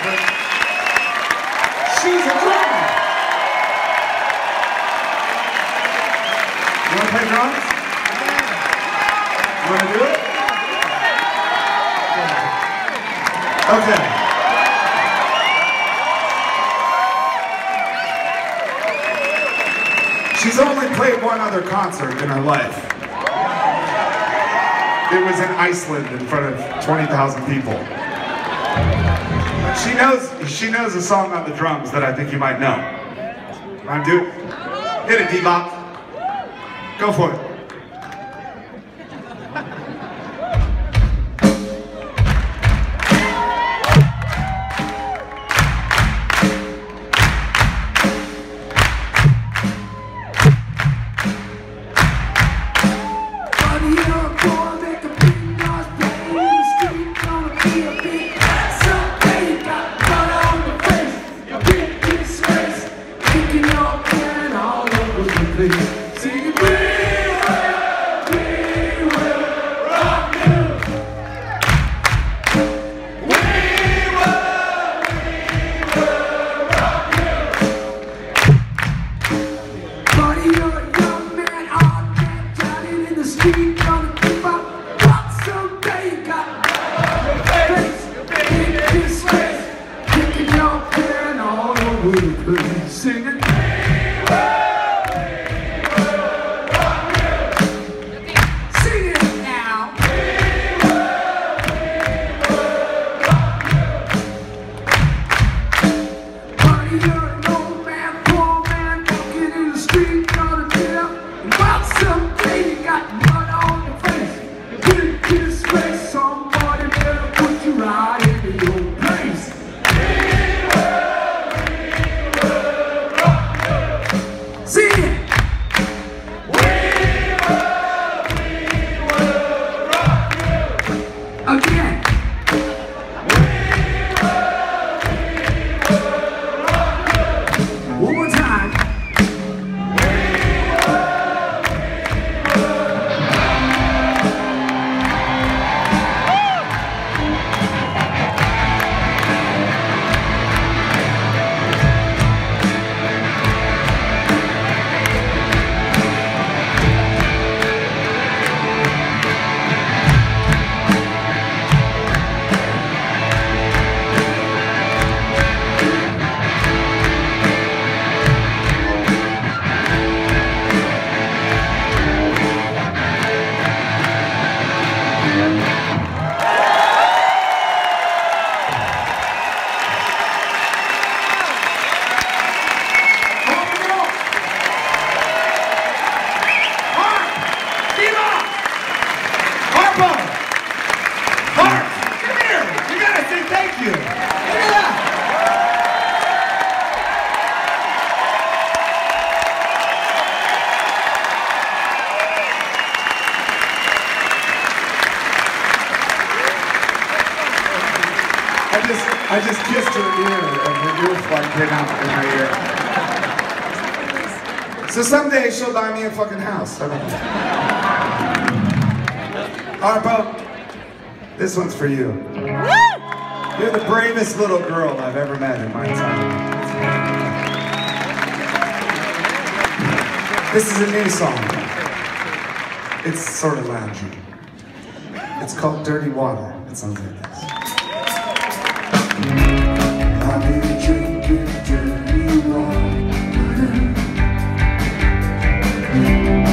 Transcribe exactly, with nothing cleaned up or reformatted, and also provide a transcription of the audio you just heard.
effort. She's a drummer. You want to play drums? You want to do it? Okay. She's only played one other concert in her life. It was in Iceland in front of twenty thousand people. She knows, she knows a song on the drums that I think you might know. Want to do it? Hit it, D-Bop. Go for it. I just kissed her ear and her earplug came out in my ear. So someday she'll buy me a fucking house. I don't know. Harpo, this one's for you. You're the bravest little girl I've ever met in my time. This is a new song. It's sort of loungy. It's called Dirty Water. It sounds like this. I've been drinking dirty water.